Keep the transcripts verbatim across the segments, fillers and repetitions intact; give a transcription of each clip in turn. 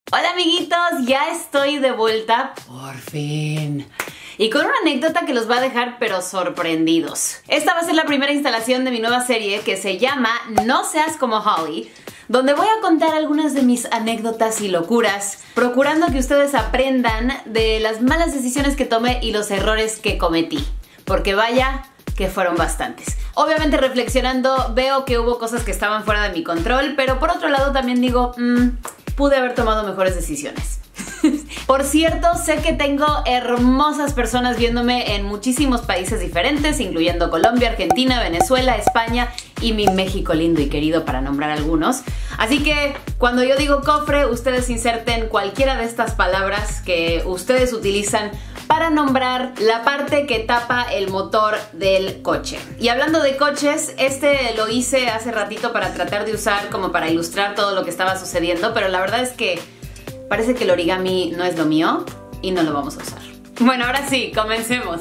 Hola amiguitos, ya estoy de vuelta, por fin. Y con una anécdota que los va a dejar pero sorprendidos. Esta va a ser la primera instalación de mi nueva serie que se llama No seas como Holly, donde voy a contar algunas de mis anécdotas y locuras, procurando que ustedes aprendan de las malas decisiones que tomé y los errores que cometí. Porque vaya que fueron bastantes. Obviamente reflexionando veo que hubo cosas que estaban fuera de mi control, pero por otro lado también digo, mmm, pude haber tomado mejores decisiones. Por cierto, sé que tengo hermosas personas viéndome en muchísimos países diferentes, incluyendo Colombia, Argentina, Venezuela, España y mi México lindo y querido, para nombrar algunos. Así que cuando yo digo cofre, ustedes inserten cualquiera de estas palabras que ustedes utilizan para nombrar la parte que tapa el motor del coche. Y hablando de coches, este lo hice hace ratito para tratar de usar como para ilustrar todo lo que estaba sucediendo, pero la verdad es que parece que el origami no es lo mío y no lo vamos a usar. Bueno, ahora sí, comencemos.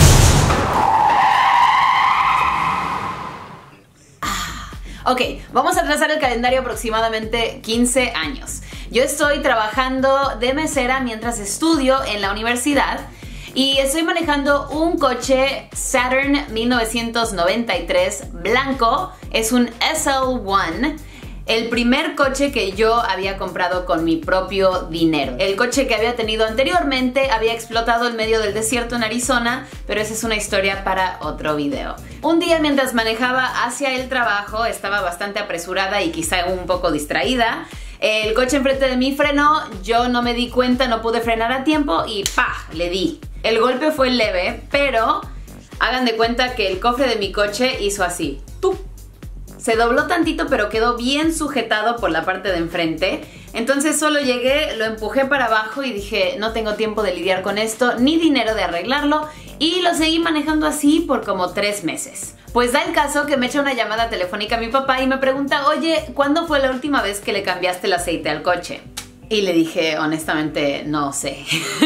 Ah, ok, vamos a trazar el calendario aproximadamente quince años. Yo estoy trabajando de mesera mientras estudio en la universidad y estoy manejando un coche Saturn mil novecientos noventa y tres blanco. Es un S L uno. El primer coche que yo había comprado con mi propio dinero. El coche que había tenido anteriormente había explotado en medio del desierto en Arizona, pero esa es una historia para otro video. Un día mientras manejaba hacia el trabajo, estaba bastante apresurada y quizá un poco distraída. El coche enfrente de mí frenó, yo no me di cuenta, no pude frenar a tiempo y ¡pah! Le di. El golpe fue leve, pero hagan de cuenta que el cofre de mi coche hizo así. ¡Tup! Se dobló tantito, pero quedó bien sujetado por la parte de enfrente. Entonces solo llegué, lo empujé para abajo y dije, no tengo tiempo de lidiar con esto, ni dinero de arreglarlo, y lo seguí manejando así por como tres meses. Pues da el caso que me echa una llamada telefónica a mi papá y me pregunta, oye, ¿cuándo fue la última vez que le cambiaste el aceite al coche? Y le dije, honestamente, no sé.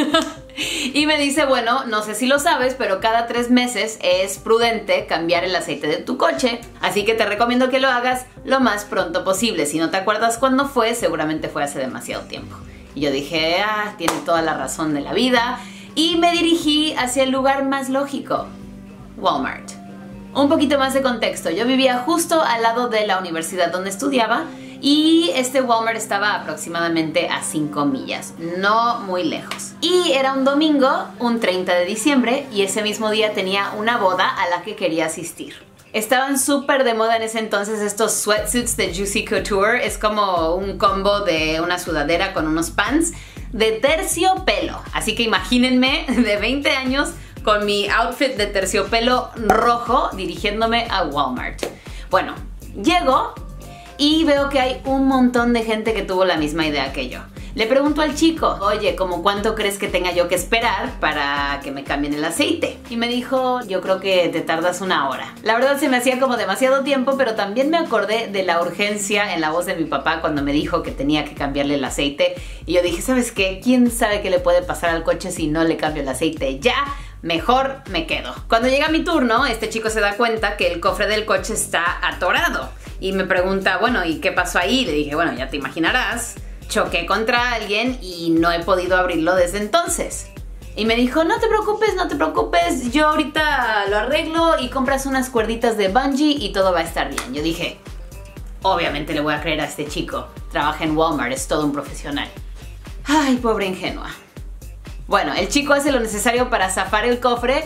Y me dice, bueno, no sé si lo sabes, pero cada tres meses es prudente cambiar el aceite de tu coche, así que te recomiendo que lo hagas lo más pronto posible. Si no te acuerdas cuándo fue, seguramente fue hace demasiado tiempo. Y yo dije, ah, tiene toda la razón de la vida, y me dirigí hacia el lugar más lógico, Walmart. Un poquito más de contexto, yo vivía justo al lado de la universidad donde estudiaba, y este Walmart estaba aproximadamente a cinco millas, no muy lejos. Y era un domingo, un treinta de diciembre, y ese mismo día tenía una boda a la que quería asistir. Estaban súper de moda en ese entonces estos sweatsuits de Juicy Couture. Es como un combo de una sudadera con unos pants de terciopelo. Así que imagínense de veinte años con mi outfit de terciopelo rojo dirigiéndome a Walmart. Bueno, llego y veo que hay un montón de gente que tuvo la misma idea que yo. Le pregunto al chico, oye, ¿cómo cuánto crees que tenga yo que esperar para que me cambien el aceite? Y me dijo, yo creo que te tardas una hora. La verdad se me hacía como demasiado tiempo, pero también me acordé de la urgencia en la voz de mi papá cuando me dijo que tenía que cambiarle el aceite. Y yo dije, ¿sabes qué? ¿Quién sabe qué le puede pasar al coche si no le cambio el aceite ya? Mejor me quedo. Cuando llega mi turno, este chico se da cuenta que el cofre del coche está atorado. Y me pregunta, bueno, ¿y qué pasó ahí? Le dije, bueno, ya te imaginarás. Choqué contra alguien y no he podido abrirlo desde entonces. Y me dijo, no te preocupes, no te preocupes, yo ahorita lo arreglo y compras unas cuerditas de bungee y todo va a estar bien. Yo dije, obviamente le voy a creer a este chico. Trabaja en Walmart, es todo un profesional. Ay, pobre ingenua. Bueno, el chico hace lo necesario para zafar el cofre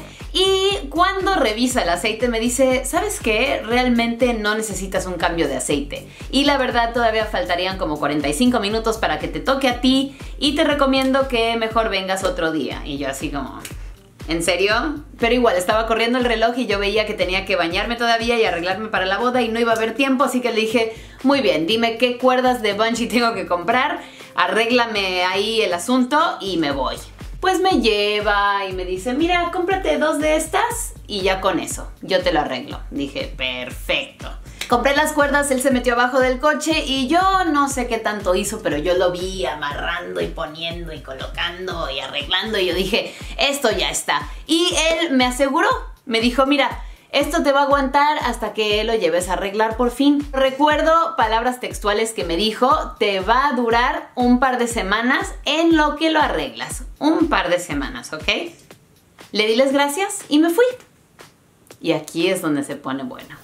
y cuando revisa el aceite me dice, ¿sabes qué? Realmente no necesitas un cambio de aceite. Y la verdad todavía faltarían como cuarenta y cinco minutos para que te toque a ti y te recomiendo que mejor vengas otro día. Y yo así como, ¿en serio? Pero igual estaba corriendo el reloj y yo veía que tenía que bañarme todavía y arreglarme para la boda y no iba a haber tiempo, así que le dije, muy bien, dime qué cuerdas de bungee tengo que comprar, arréglame ahí el asunto y me voy. Pues me lleva y me dice, mira, cómprate dos de estas y ya con eso, yo te lo arreglo. Dije, perfecto. Compré las cuerdas, él se metió abajo del coche y yo no sé qué tanto hizo, pero yo lo vi amarrando y poniendo y colocando y arreglando y yo dije, esto ya está. Y él me aseguró, me dijo, mira, esto te va a aguantar hasta que lo lleves a arreglar por fin. Recuerdo palabras textuales que me dijo, te va a durar un par de semanas en lo que lo arreglas. Un par de semanas, ¿ok? Le di las gracias y me fui. Y aquí es donde se pone bueno.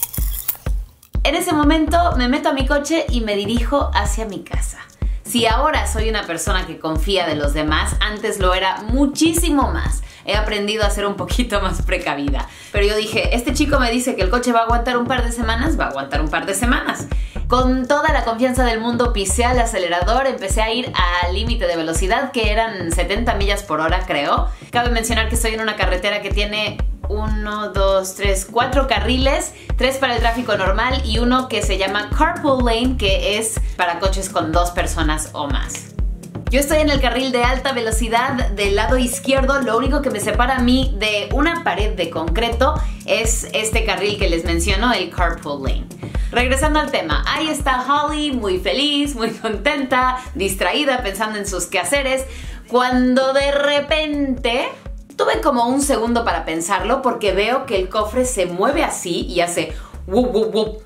En ese momento me meto a mi coche y me dirijo hacia mi casa. Si ahora soy una persona que confía de los demás, antes lo era muchísimo más. He aprendido a ser un poquito más precavida. Pero yo dije, este chico me dice que el coche va a aguantar un par de semanas, va a aguantar un par de semanas. Con toda la confianza del mundo pisé al acelerador, empecé a ir al límite de velocidad que eran setenta millas por hora, creo. Cabe mencionar que estoy en una carretera que tiene uno, dos, tres, cuatro carriles, tres para el tráfico normal y uno que se llama Carpool Lane, que es para coches con dos personas o más. Yo estoy en el carril de alta velocidad del lado izquierdo, lo único que me separa a mí de una pared de concreto es este carril que les menciono, el Carpool Lane. Regresando al tema, ahí está Holly, muy feliz, muy contenta, distraída, pensando en sus quehaceres, cuando de repente tuve como un segundo para pensarlo porque veo que el cofre se mueve así y hace wup, wup, wup.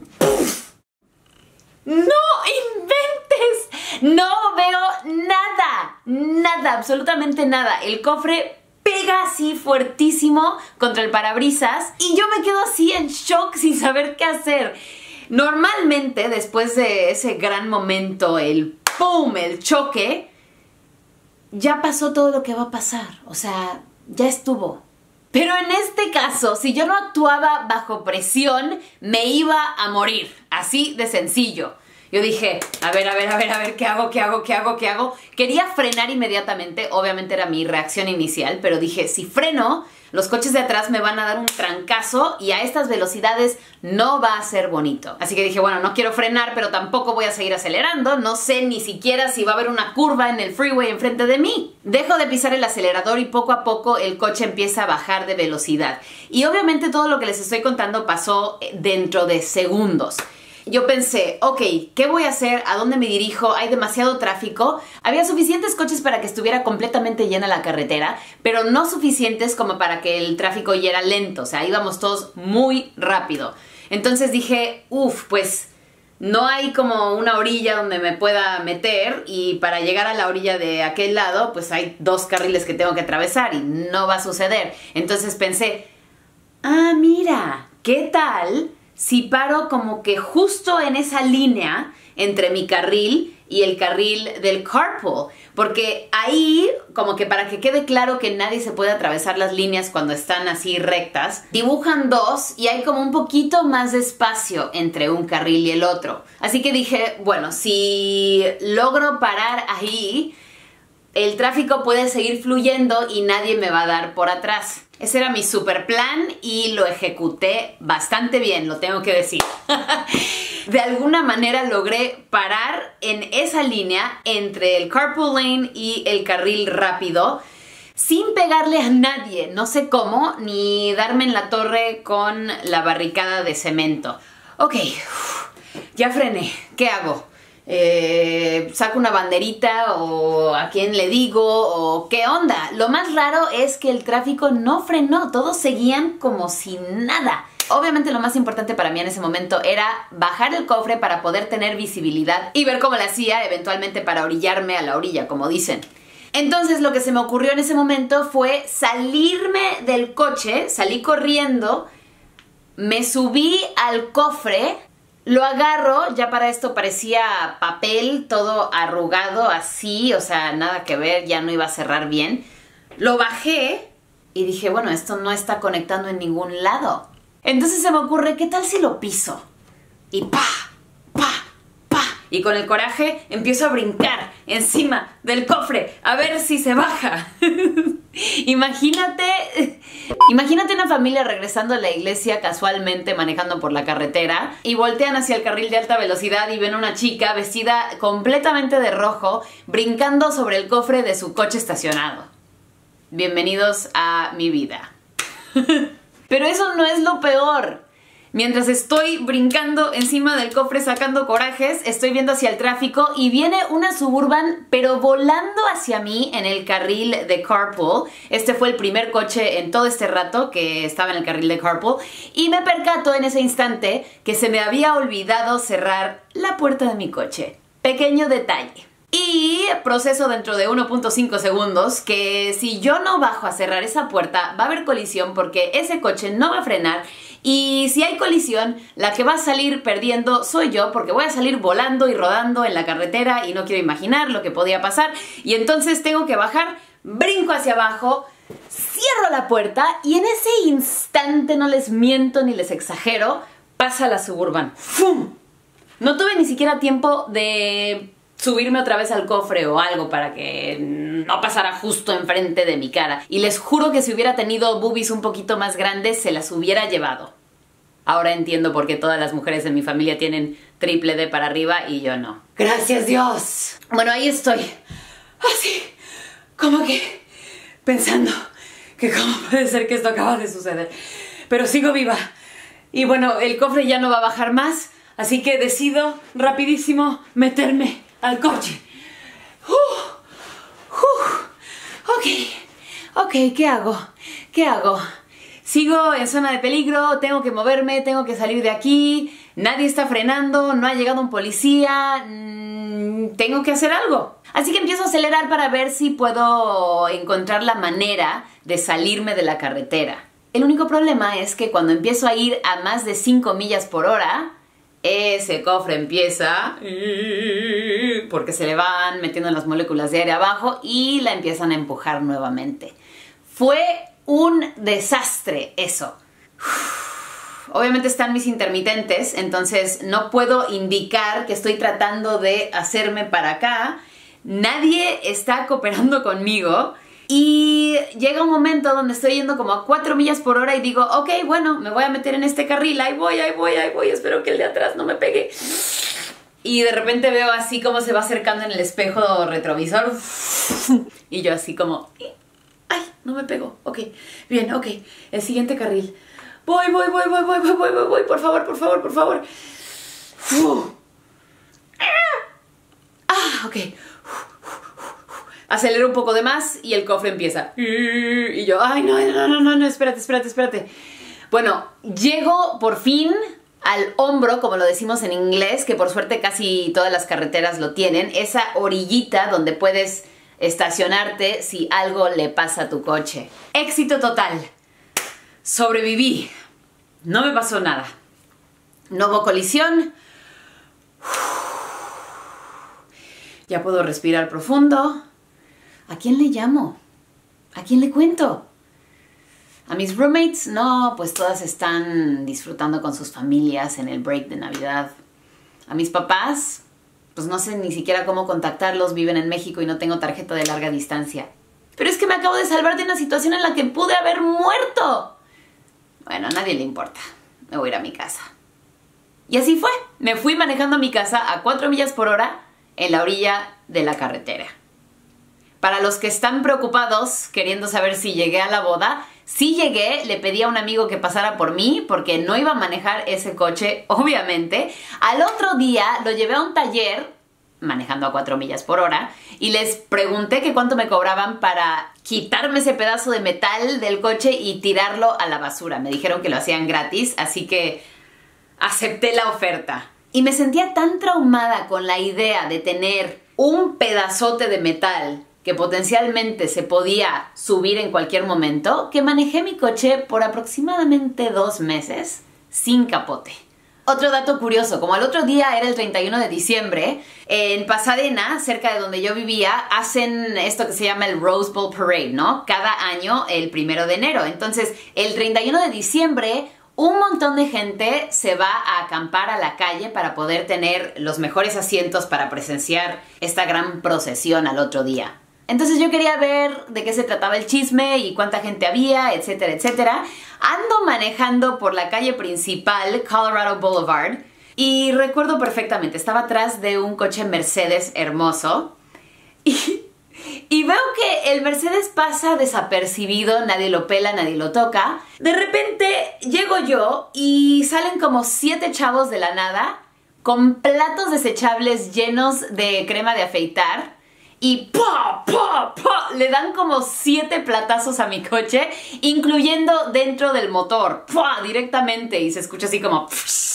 ¡No inventes! No veo nada, nada, absolutamente nada. El cofre pega así fuertísimo contra el parabrisas y yo me quedo así en shock sin saber qué hacer. Normalmente, después de ese gran momento, el ¡pum!, el choque, ya pasó todo lo que va a pasar. O sea, ya estuvo. Pero en este caso, si yo no actuaba bajo presión, me iba a morir. Así de sencillo. Yo dije, a ver, a ver, a ver, a ver, ¿qué hago, qué hago, qué hago, qué hago? Quería frenar inmediatamente, obviamente era mi reacción inicial, pero dije, si freno, los coches de atrás me van a dar un trancazo y a estas velocidades no va a ser bonito. Así que dije, bueno, no quiero frenar, pero tampoco voy a seguir acelerando. No sé ni siquiera si va a haber una curva en el freeway enfrente de mí. Dejo de pisar el acelerador y poco a poco el coche empieza a bajar de velocidad. Y obviamente todo lo que les estoy contando pasó dentro de segundos. Yo pensé, ok, ¿qué voy a hacer? ¿A dónde me dirijo? Hay demasiado tráfico. Había suficientes coches para que estuviera completamente llena la carretera, pero no suficientes como para que el tráfico yera lento. O sea, íbamos todos muy rápido. Entonces dije, uff, pues no hay como una orilla donde me pueda meter y para llegar a la orilla de aquel lado, pues hay dos carriles que tengo que atravesar y no va a suceder. Entonces pensé, ah, mira, ¿qué tal si paro como que justo en esa línea entre mi carril y el carril del carpool? Porque ahí, como que para que quede claro que nadie se puede atravesar las líneas cuando están así rectas, dibujan dos y hay como un poquito más de espacio entre un carril y el otro. Así que dije, bueno, si logro parar ahí, el tráfico puede seguir fluyendo y nadie me va a dar por atrás. Ese era mi super plan y lo ejecuté bastante bien, lo tengo que decir. De alguna manera logré parar en esa línea entre el carpool lane y el carril rápido sin pegarle a nadie, no sé cómo, ni darme en la torre con la barricada de cemento. Ok, ya frené, ¿qué hago? Eh, ¿saco una banderita o a quién le digo o qué onda? Lo más raro es que el tráfico no frenó, todos seguían como si nada. Obviamente lo más importante para mí en ese momento era bajar el cofre para poder tener visibilidad y ver cómo lo hacía eventualmente para orillarme a la orilla, como dicen. Entonces lo que se me ocurrió en ese momento fue salirme del coche, salí corriendo, me subí al cofre. Lo agarro, ya para esto parecía papel, todo arrugado así, o sea, nada que ver, ya no iba a cerrar bien. Lo bajé y dije, bueno, esto no está conectando en ningún lado. Entonces se me ocurre, ¿qué tal si lo piso? Y pa, pa, pa. Y con el coraje empiezo a brincar encima del cofre a ver si se baja. Imagínate, imagínate una familia regresando a la iglesia casualmente manejando por la carretera y voltean hacia el carril de alta velocidad y ven a una chica vestida completamente de rojo brincando sobre el cofre de su coche estacionado. Bienvenidos a mi vida. Pero eso no es lo peor. Mientras estoy brincando encima del cofre sacando corajes, estoy viendo hacia el tráfico y viene una Suburban, pero volando hacia mí en el carril de carpool. Este fue el primer coche en todo este rato que estaba en el carril de carpool. Y me percato en ese instante que se me había olvidado cerrar la puerta de mi coche. Pequeño detalle. Y proceso dentro de uno punto cinco segundos que si yo no bajo a cerrar esa puerta va a haber colisión porque ese coche no va a frenar y si hay colisión la que va a salir perdiendo soy yo porque voy a salir volando y rodando en la carretera y no quiero imaginar lo que podía pasar y entonces tengo que bajar, brinco hacia abajo, cierro la puerta y en ese instante, no les miento ni les exagero, pasa la Suburban. ¡Fum! No tuve ni siquiera tiempo de subirme otra vez al cofre o algo para que no pasara justo enfrente de mi cara. Y les juro que si hubiera tenido boobies un poquito más grandes, se las hubiera llevado. Ahora entiendo por qué todas las mujeres de mi familia tienen triple D para arriba y yo no. ¡Gracias, Dios! Bueno, ahí estoy. Así, como que pensando que cómo puede ser que esto acaba de suceder. Pero sigo viva. Y bueno, el cofre ya no va a bajar más, así que decido rapidísimo meterme al coche. Uh, uh, ok, ok, ¿qué hago? ¿Qué hago? Sigo en zona de peligro, tengo que moverme, tengo que salir de aquí, nadie está frenando, no ha llegado un policía, mmm, tengo que hacer algo. Así que empiezo a acelerar para ver si puedo encontrar la manera de salirme de la carretera. El único problema es que cuando empiezo a ir a más de cinco millas por hora, ese cofre empieza porque se le van metiendo las moléculas de aire abajo y la empiezan a empujar nuevamente. Fue un desastre eso. Obviamente están mis intermitentes, entonces no puedo indicar que estoy tratando de hacerme para acá. Nadie está cooperando conmigo. Y llega un momento donde estoy yendo como a cuatro millas por hora y digo, ok, bueno, me voy a meter en este carril, ahí voy, ahí voy, ahí voy, espero que el de atrás no me pegue. Y de repente veo así como se va acercando en el espejo retrovisor. Y yo así como, ay, no me pegó, ok, bien, ok, el siguiente carril. Voy, voy, voy, voy, voy, voy, voy, voy, voy, por favor, por favor, por favor. Ah, ok. Acelero un poco de más y el cofre empieza. Y yo, ay, no, no, no, no, no, espérate, espérate, espérate. Bueno, llego por fin al hombro, como lo decimos en inglés, que por suerte casi todas las carreteras lo tienen. Esa orillita donde puedes estacionarte si algo le pasa a tu coche. Éxito total. Sobreviví. No me pasó nada. No hubo colisión. Ya puedo respirar profundo. ¿A quién le llamo? ¿A quién le cuento? ¿A mis roommates? No, pues todas están disfrutando con sus familias en el break de Navidad. ¿A mis papás? Pues no sé ni siquiera cómo contactarlos, viven en México y no tengo tarjeta de larga distancia. Pero es que me acabo de salvar de una situación en la que pude haber muerto. Bueno, a nadie le importa. Me voy a ir a mi casa. Y así fue. Me fui manejando a mi casa a cuatro millas por hora en la orilla de la carretera. Para los que están preocupados, queriendo saber si llegué a la boda, sí llegué, le pedí a un amigo que pasara por mí porque no iba a manejar ese coche, obviamente. Al otro día lo llevé a un taller, manejando a cuatro millas por hora, y les pregunté que cuánto me cobraban para quitarme ese pedazo de metal del coche y tirarlo a la basura. Me dijeron que lo hacían gratis, así que acepté la oferta. Y me sentía tan traumada con la idea de tener un pedazote de metal que potencialmente se podía subir en cualquier momento, que manejé mi coche por aproximadamente dos meses sin capote. Otro dato curioso, como al otro día era el treinta y uno de diciembre, en Pasadena, cerca de donde yo vivía, hacen esto que se llama el Rose Bowl Parade, ¿no? Cada año el primero de enero. Entonces, el treinta y uno de diciembre, un montón de gente se va a acampar a la calle para poder tener los mejores asientos para presenciar esta gran procesión al otro día. Entonces yo quería ver de qué se trataba el chisme y cuánta gente había, etcétera, etcétera. Ando manejando por la calle principal, Colorado Boulevard, y recuerdo perfectamente, estaba atrás de un coche Mercedes hermoso y, y veo que el Mercedes pasa desapercibido, nadie lo pela, nadie lo toca. De repente llego yo y salen como siete chavos de la nada con platos desechables llenos de crema de afeitar y ¡pua! ¡pua! ¡pua! Le dan como siete platazos a mi coche, incluyendo dentro del motor, ¡pua! Directamente, y se escucha así como...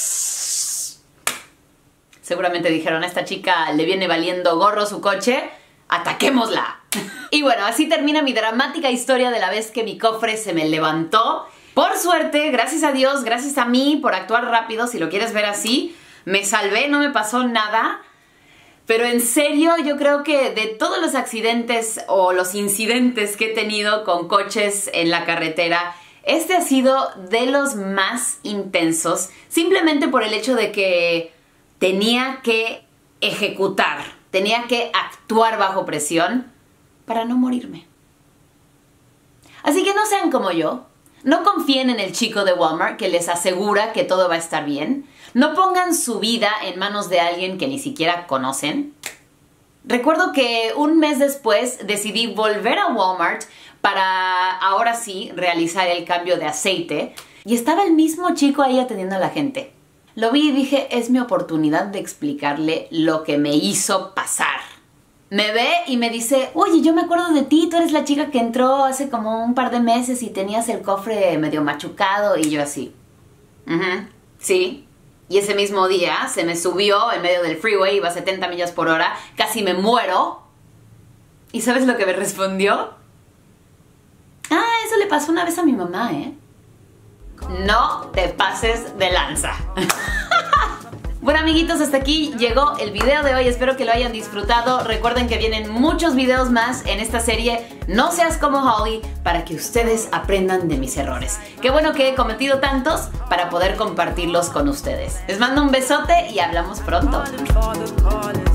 Seguramente dijeron, a esta chica le viene valiendo gorro su coche, ¡ataquémosla! Y bueno, así termina mi dramática historia de la vez que mi cofre se me levantó. Por suerte, gracias a Dios, gracias a mí por actuar rápido, si lo quieres ver así, me salvé, no me pasó nada. Pero en serio, yo creo que de todos los accidentes o los incidentes que he tenido con coches en la carretera, este ha sido de los más intensos, simplemente por el hecho de que tenía que ejecutar, tenía que actuar bajo presión para no morirme. Así que no sean como yo. No confíen en el chico de Walmart que les asegura que todo va a estar bien. No pongan su vida en manos de alguien que ni siquiera conocen. Recuerdo que un mes después decidí volver a Walmart para, ahora sí, realizar el cambio de aceite. Y estaba el mismo chico ahí atendiendo a la gente. Lo vi y dije, es mi oportunidad de explicarle lo que me hizo pasar. Me ve y me dice, oye, yo me acuerdo de ti, tú eres la chica que entró hace como un par de meses y tenías el cofre medio machucado. Y yo así, uh-huh, sí. Y ese mismo día se me subió en medio del freeway, iba a setenta millas por hora, casi me muero. ¿Y sabes lo que me respondió? Ah, eso le pasó una vez a mi mamá, ¿eh? No te pases de lanza. Bueno, amiguitos, hasta aquí llegó el video de hoy. Espero que lo hayan disfrutado. Recuerden que vienen muchos videos más en esta serie No seas como Holly, para que ustedes aprendan de mis errores. Qué bueno que he cometido tantos para poder compartirlos con ustedes. Les mando un besote y hablamos pronto.